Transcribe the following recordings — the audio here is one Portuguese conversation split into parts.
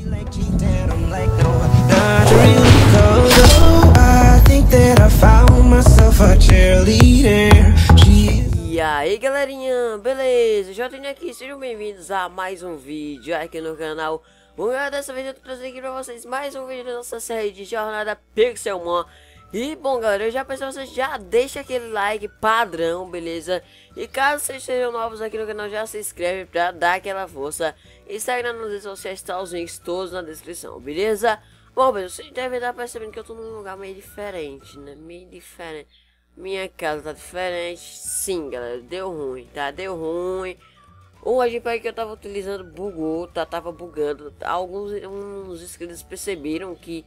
like cheating, I'm like, no, not really, 'cause, oh, I think that I found myself a cheerleader. E aí galerinha, beleza? Já tenho aqui, sejam bem-vindos a mais um vídeo aqui no canal. Dessa vez eu tô trazendo aqui pra vocês mais um vídeo da nossa série de Jornada Pixelmon. E bom galera, eu já peço a vocês, já deixa aquele like padrão, beleza? E caso vocês sejam novos aqui no canal, já se inscreve pra dar aquela força. Instagram, nas redes sociais, tá os links todos na descrição, beleza? Bom, pessoal, vocês devem estar percebendo que eu tô num lugar meio diferente, né? Meio diferente. Minha casa tá diferente. Sim, galera, deu ruim, tá? Deu ruim. O modpack que eu tava utilizando bugou, tá? Tava bugando. Uns inscritos perceberam que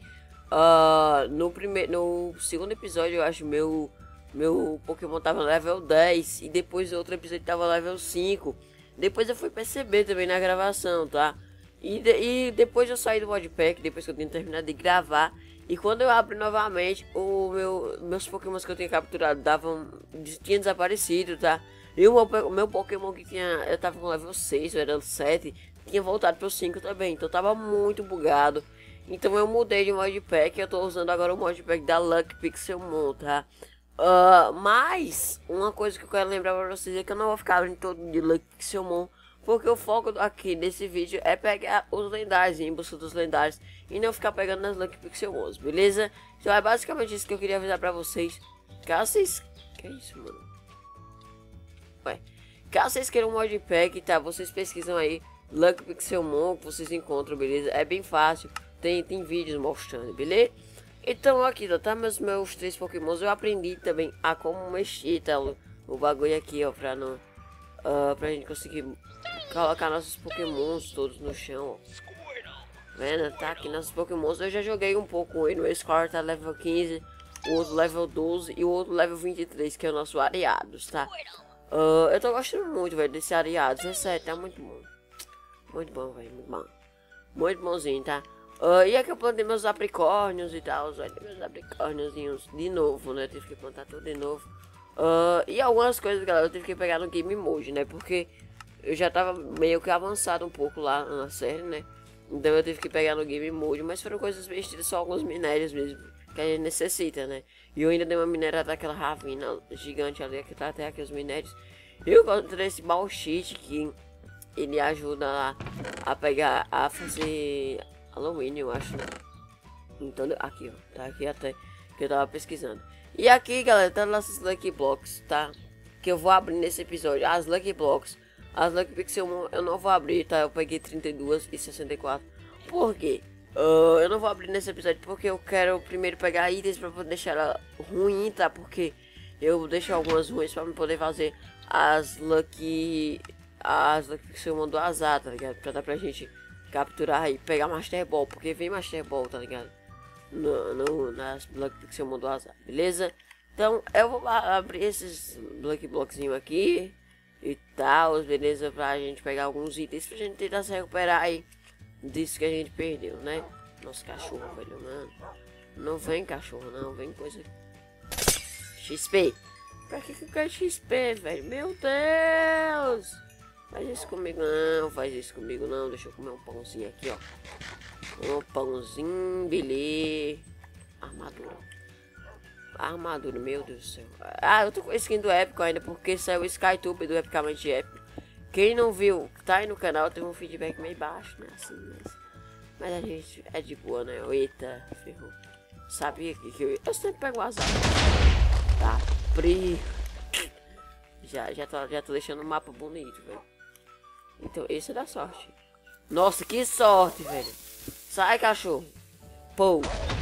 no segundo episódio, eu acho, meu Pokémon tava level 10 e depois outro episódio tava level 5. Depois eu fui perceber também na gravação, tá? E depois eu saí do modpack, depois que eu tinha terminado de gravar. E quando eu abro novamente, meus Pokémons que eu tinha capturado tinha desaparecido, tá? E o meu Pokémon que eu tava com level 6, eu era 7, tinha voltado pro 5 também. Então tava muito bugado. Então eu mudei de modpack, eu tô usando agora o modpack da Lucky Pixelmon, tá? Mas uma coisa que eu quero lembrar pra vocês é que eu não vou ficar abrindo todo de Lucky Pixelmon, porque o foco aqui desse vídeo é pegar os lendários, em busca dos lendários, e não ficar pegando nas Lucky Pixelmons, beleza? Então é basicamente isso que eu queria avisar pra vocês. Caso vocês... Que é isso, mano? Ué. Caso vocês queiram um modpack, tá? Vocês pesquisam aí Lucky Pixelmon, que vocês encontram, beleza? É bem fácil, tem vídeos mostrando, beleza? Então aqui, tá? Meus 3 Pokémons, eu aprendi também a como mexer, tá? O bagulho aqui, ó, pra não... pra gente conseguir colocar nossos Pokémons todos no chão, ó. Vendo? Tá aqui nossos Pokémons. Eu já joguei um pouco com ele. O Score tá level 15, o outro level 12 e o outro level 23, que é o nosso Ariados, tá? Eu tô gostando muito, velho, desse Ariados. É sério, tá muito bom. Muito bom, velho, muito bom. Muito bonzinho, tá? E aqui eu plantei meus apricórnios e tal, velho. Meus apricórniozinhos de novo, né? Eu tive que plantar tudo de novo. E algumas coisas, galera, eu tive que pegar no Game Mode, né? Porque eu já tava meio que avançado um pouco lá na série, né? Então eu tive que pegar no Game Mode, mas foram coisas bestas, só alguns minérios mesmo que a gente necessita, né? E eu ainda dei uma minério daquela ravina gigante ali, que tá até aqui os minérios. Eu encontrei esse Balchite que ele ajuda a pegar, a fazer alumínio, eu acho, né? Então, aqui, ó, tá aqui até que eu tava pesquisando. E aqui, galera, tá nossas Lucky Blocks, tá? Que eu vou abrir nesse episódio. As Lucky Blocks, as Lucky Pixelmon eu não vou abrir, tá? Eu peguei 32 e 64. Por quê? Eu não vou abrir nesse episódio porque eu quero primeiro pegar itens pra poder deixar ela ruim, tá? Porque eu deixo algumas ruins pra poder fazer as Lucky Pixelmon do azar, tá ligado? Pra dar pra gente capturar e pegar Master Ball, porque vem Master Ball, tá ligado? Nas Lucky Pixelmon do azar, beleza? Então eu vou abrir esses Lucky Blockzinho aqui e tal, beleza? Pra gente pegar alguns itens pra gente tentar se recuperar aí disso que a gente perdeu, né? Nossa, cachorro, velho, mano. Não vem cachorro, não, vem coisa. XP. Pra que eu quero XP, velho? Meu Deus! Faz isso comigo não, faz isso comigo não. Deixa eu comer um pãozinho aqui, ó. Um pãozinho, beleza. Armadura, meu Deus do céu. Eu tô com skin do épico ainda, porque saiu o Skytube do Epicamente Épico. Quem não viu, tá aí no canal, tem um feedback meio baixo, né? Assim, mas a gente é de boa, né? Eita, ferrou. Sabia que eu sempre pego o azar. Tá, frio. Já tô deixando o mapa bonito, velho. Então, esse é da sorte. Nossa, que sorte, velho. Sai, cachorro. Pô.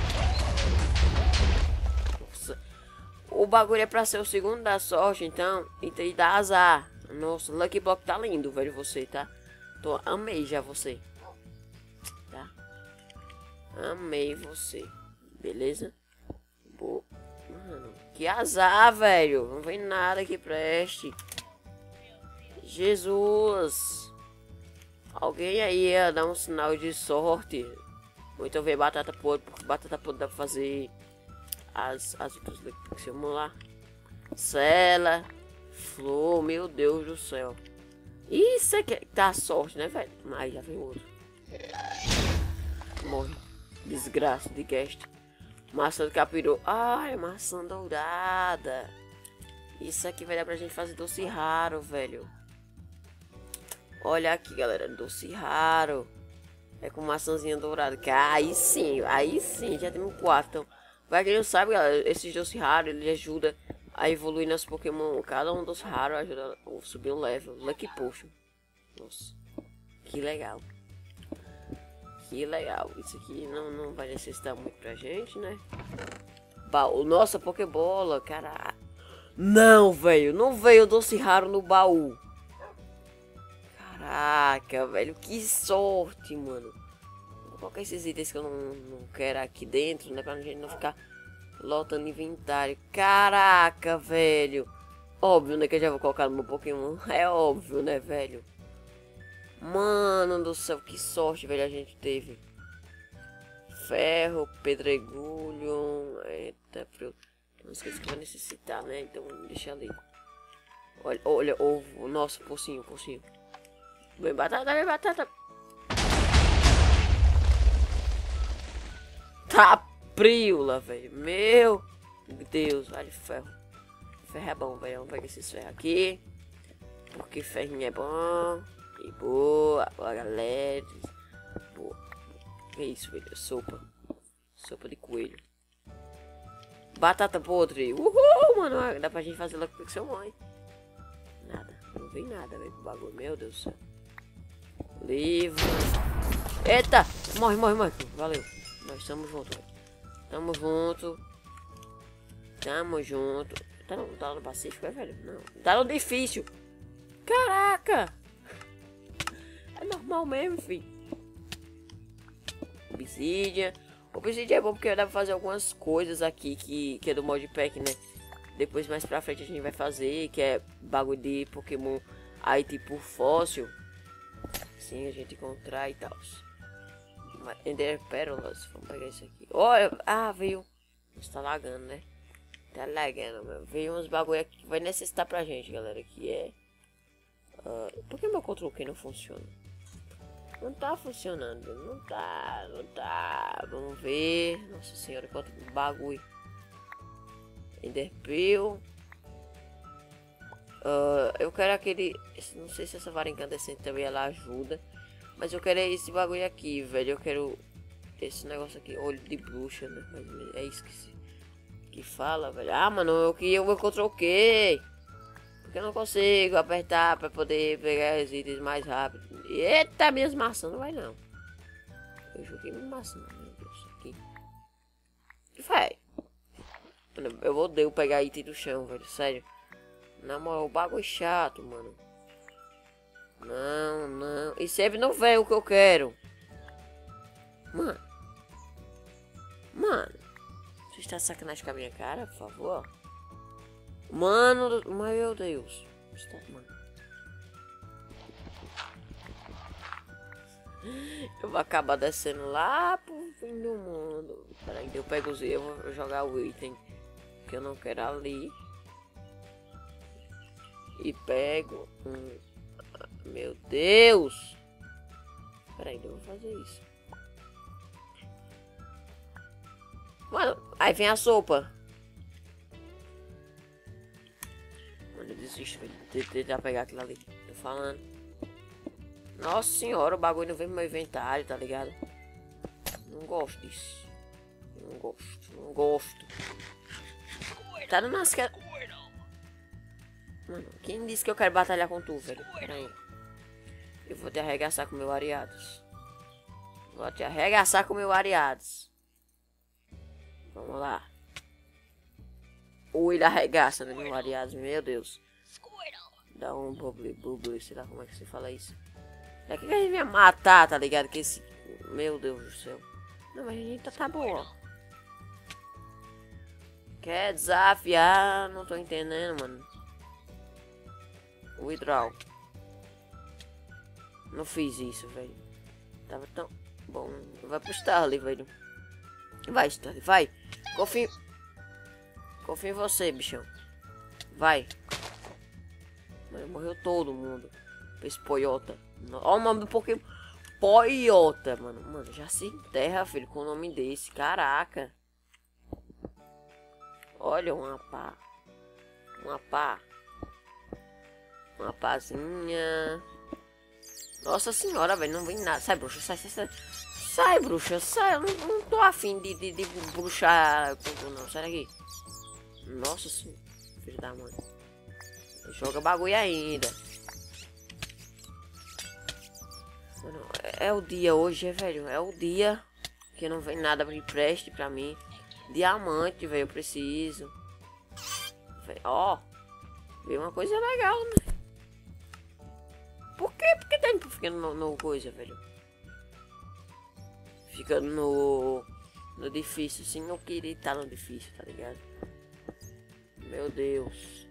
Nossa. O bagulho é pra ser o segundo da sorte, então. E dá azar. Nossa, Lucky Block tá lindo, velho, você, tá? Amei já você. Tá? Amei você. Beleza? Pô. Mano, que azar, velho. Não vem nada que preste. Jesus. Alguém aí ia dar um sinal de sorte. Ou então ver batata podre, porque batata podre dá pra fazer as outras Pixelmon lá. Cela, flor, meu Deus do céu. Isso é que tá sorte, né, velho? Mas já vem outro. desgraça de guest. Maçã do capiroto. Ai, maçã dourada. Isso aqui vai dar pra gente fazer doce raro, velho. Olha aqui, galera. Doce raro. É com maçãzinha dourada. Que aí sim, já temos 4. Então, pra quem não sabe, galera, esse doce raro, ele ajuda a evoluir nos Pokémon. Cada um doce raro ajuda a subir um level. Lucky Potion. Nossa, que legal. Que legal. Isso aqui não vai necessitar muito pra gente, né? Baú. Nossa, Pokébola, caralho. Não, velho. Não veio doce raro no baú. Caraca, velho. Que sorte, mano. Vou colocar esses itens que eu não quero aqui dentro, né? Pra gente não ficar lotando inventário. Caraca, velho. Óbvio, né? Que eu já vou colocar no meu Pokémon. É óbvio, né, velho? Mano do céu, que sorte, velho, a gente teve. Ferro, pedregulho. Eita, frio. Não esqueça que vai necessitar, né? Então deixa ali. Olha, ovo. Nossa, pocinho. Vem batata. Tá priola, velho. Meu Deus, olha ferro. Ferro é bom, velho. Vamos pegar esses ferros aqui. Porque ferrinho é bom. E boa, galera. Boa. Que isso, velho? Sopa de coelho. Batata podre. Uhul, mano. Dá pra gente fazer logo com seu mãe. Nada. Não vem nada, velho, pro bagulho. Meu Deus do céu. Livro. Eita! Morre. Valeu. Nós estamos juntos, velho. Tamo junto. Tá no Pacífico, é, velho? Não. Tá no difícil. Caraca! É normal mesmo, filho. Obsidian. Obsidian é bom porque dá pra fazer algumas coisas aqui que é do modpack, né? Depois mais pra frente a gente vai fazer, que é bagulho de Pokémon aí tipo fóssil. Sim, a gente encontrar e tal. Ender Pérolas. Vamos pegar isso aqui. Olha, veio. Nossa, tá lagando, né? Tá lagando, meu. Veio uns bagulho aqui que vai necessitar pra gente, galera. Que é. Por que meu controle aqui não funciona? Não tá funcionando. Não tá. Vamos ver. Nossa senhora, quanto bagulho. Enderpeel. Eu quero aquele. Não sei se essa vara incandescente também ela ajuda. Mas eu quero esse bagulho aqui, velho. Eu quero esse negócio aqui. Olho de bruxa, né? Mas é isso que fala, velho. Mano, eu troquei. Porque eu não consigo apertar pra poder pegar os itens mais rápido. Eita, minhas maçãs não vai não. Eu joguei minha maçã, meu Deus, aqui. Que vai? Eu odeio pegar item do chão, velho, sério. Na moral, o bagulho é chato, mano. Não. E sempre não vem o que eu quero. Mano. Você está sacanagem com a minha cara, por favor? Mano, meu Deus. Mano. Eu vou acabar descendo lá pro fim do mundo. Peraí, eu pego os itens, eu vou jogar o item que eu não quero ali. E pego Meu Deus. Peraí, eu vou fazer isso. Mano, aí vem a sopa. Mano, eu desisto de tentar pegar aquilo ali. Tô falando. Nossa senhora, o bagulho não vem no meu inventário, tá ligado? Não gosto disso. Não gosto. Tá dando umas... Mano, quem disse que eu quero batalhar com tu, velho? Pera aí. Eu vou te arregaçar com meu Ariados. Vamos lá. Ou ele arregaça, né, meu Ariados, meu Deus. Dá um bubble, sei lá como é que você fala isso. É que ele vai matar, tá ligado? Que esse... Meu Deus do céu. Não, mas a gente tá boa. Quer desafiar? Não tô entendendo, mano. Withdraw. Não fiz isso, velho. Tava tão bom. Vai pro Starly, velho. Vai, Starly, vai. Confio em você, bichão. Vai. Mano, morreu todo mundo. Esse poiota. Olha o nome do Pokémon. Poiota, mano. Mano, já se enterra, filho, com o nome desse. Caraca. Olha uma pá. Uma pazinha. Nossa senhora, velho, não vem nada. Sai, bruxa, sai. Sai, bruxa, sai. Eu não tô afim de bruxar. Não, sai daqui. Nossa senhora, filho da mãe. Joga bagulho ainda. Mano, é o dia hoje, velho. É o dia que não vem nada que preste pra mim. Diamante, velho, eu preciso. Ó, veio uma coisa legal, né? Por quê? Porque tá ficando no coisa, velho? Ficando no difícil, assim, não queria estar no difícil, tá ligado? Meu Deus.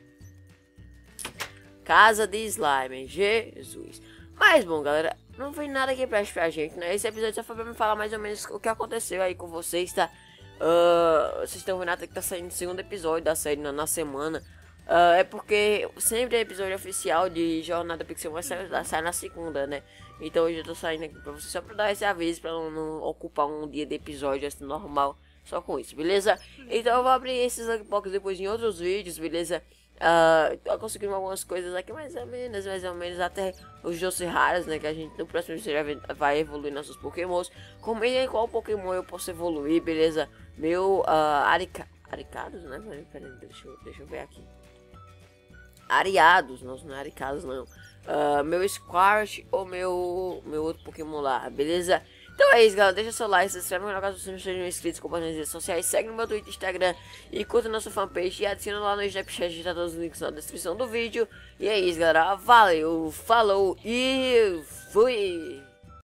Casa de slime, Jesus. Mas bom, galera, não vem nada que preste pra gente, né? Esse episódio só foi pra me falar mais ou menos o que aconteceu aí com vocês, tá? Vocês estão vendo até que tá saindo o segundo episódio da série na semana. É porque sempre é episódio oficial de Jornada Pixel sai na segunda, né? Então hoje eu tô saindo aqui pra vocês só pra dar esse aviso, pra não ocupar um dia de episódio assim normal só com isso, beleza? Então eu vou abrir esses Luckbox depois em outros vídeos, beleza? Tô conseguindo algumas coisas aqui mais ou menos, até os doces raros, né? Que a gente no próximo vídeo já vai evoluir nossos pokémons. Comentem qual Pokémon eu posso evoluir, beleza? Meu Aricados, né? Peraí, deixa eu ver aqui. Ariados, não é Aricados não. Meu Squash ou meu outro Pokémon lá, beleza? Então é isso, galera. Deixa seu like, se inscreve no canal caso vocês não sejam inscritos, compartilhe nas redes sociais, segue no meu Twitter, Instagram e curta nossa fanpage e adiciona lá no Snapchat, tá todos os links na descrição do vídeo. E é isso, galera. Valeu, falou e fui!